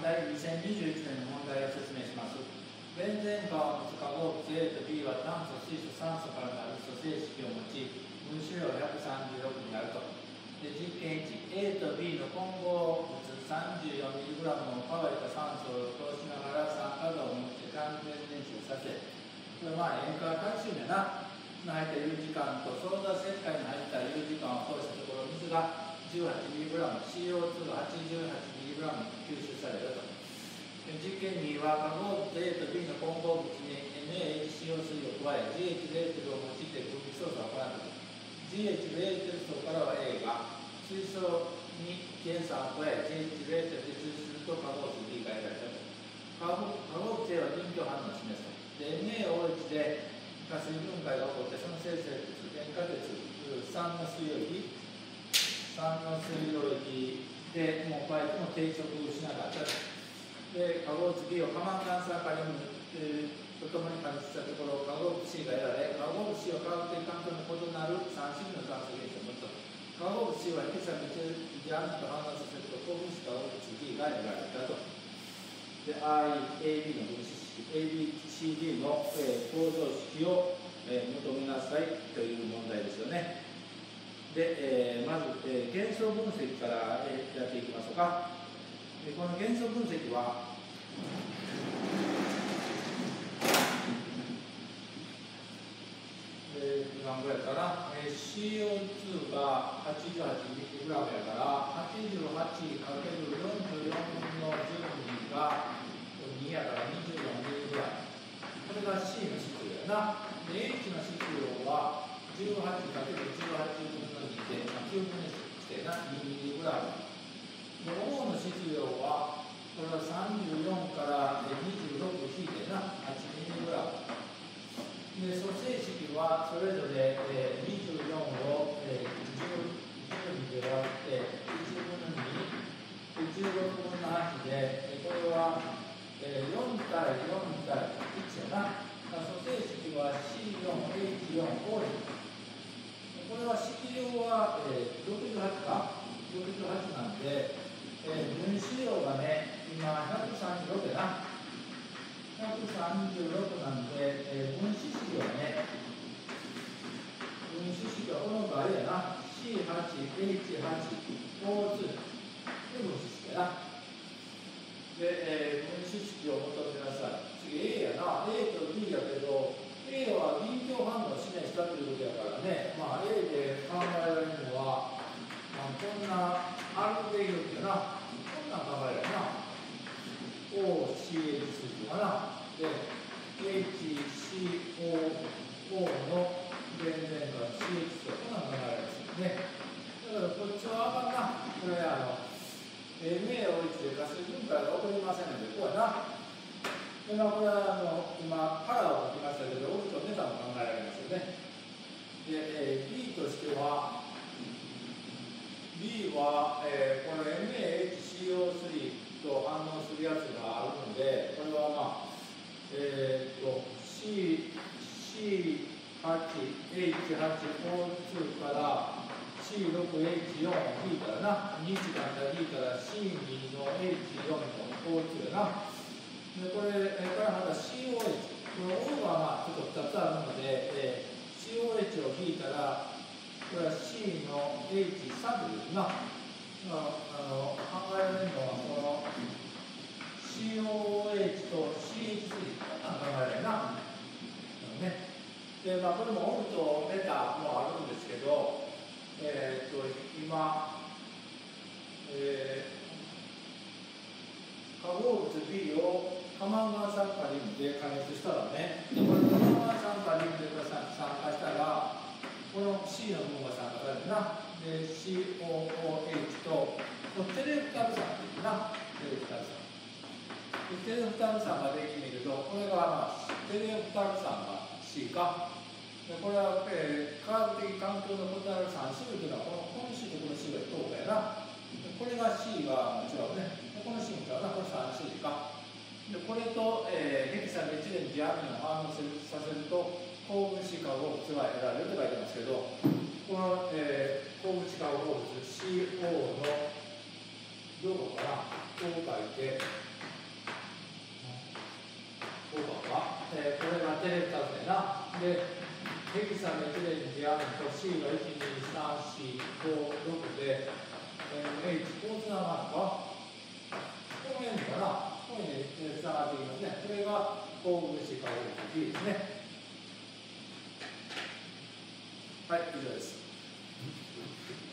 第2021年の問題を説明します。ベンゼン化を持つ化合物 A と B は炭素、水素、酸素からなる組成式を持ち、分子量136になると。で実験1、A と B の混合物 34mg の乾いた酸素を通しながら酸化度を持って完全燃焼させ、これ塩化カルシウムやな。入った有時間とソーダ石灰に入った有時間を通したところ、水が 18mg、CO2 が 88mg 吸収されると。実験2は化合物 A と B の混合物に NaHCO3 を加え GH0 を用いて分離操作を行ったと。GH0 層からは A が水素に塩酸を加え GH0 で抽出すると化合物 B が得られたと。化合物 A は分居反応を示すと。で NaOH で加水分解が起こって、その生成物、塩化鉄、酸の水溶液でもう加えても定着しなかったと。で、化合物 B を過マンガン酸カリウムとともに加熱したところ、化合物 C が得られ、化合物 C は化学的環境の異なる3種類の炭素原子を持つと。化合物 C は引き算でジャンと反応させると、高分子化合物 B が得られたと。で、AB の分子式、ABCD の構造式を求めなさいという問題ですよね。で、まず元素分析からやっていきましょうか。この元素分析は、何ぐらいかな、CO2 が 88mg やから、88×44 分の12が2やから 24mg。これが C の質量やな。で、H の質量は 18×18 分の2で、9分の1してな、2mg。で、O の質量は、これは34から26引いてな、8mg。で、組成式はそれぞれ24を10に割って1分の2、16分の8で、これは4対4対1やな。組成式は C4H4O です。これは式量は68か、68なんで、分子量がね、今136やな。136なんで、分子式はね、分子式はこの場合やな、C8H8O2 で分子式やな。で、分子式を求めなさい。次 A やな、A と B やけど、A は分居反応しないしたということやからね、A で考えられるのは、こんなアルデヒドやな、こんなん考えられるな。OCH かな。で、HCOO の電電が CH とこんなん考えられますね。だからこっちはあかんな。これNaOH で加水分解が起こりませんので、こうやな。で、これは今、カラーを書きましたけど、オルとメタも考えられますよね。で、B としては、B は、この NaHCO3 と反応するやつがあるので、これはC8H8O2 から C6H4 を引いたらな、2時間から引いたら C2 の H4 の O2 やな。で、これからまた COH。この O がちょっと2つあるので、COH を引いたら、これは C の H3 ですな。考えられるのは、この COH と CH3 考えられるな。ね。で、これもオルとメタもあるんですけど、今、化合物 B を過マンガン酸カリウムで加熱したらね、これ過マンガン酸カリウムで酸化したら、この C の分が酸化されるな。で、COOH と、テレフタル酸っていうな、テレフタル酸。テレフタル酸ができるけど、これがテレフタル酸が C か。でこれは、化学的環境の異なる3種類というのは、この C とこの C が等価やな。これが C が違うね。この C も違うな。これ3種類か。でこれと、ヘキサメチレンジアミンを反応させると、高分子化合物が得られると書いてますけど、この、高分子化合物 CO のどこかな、こう書いて、 これがテレビ2つでな。で、ヘキサメチレンジアミンと C が1、2、3、4、5、6で、H、こうつながるのか。この辺かな。ここにね、つながっていきますね。これが高分子化合物 B ですね。はい、以上です。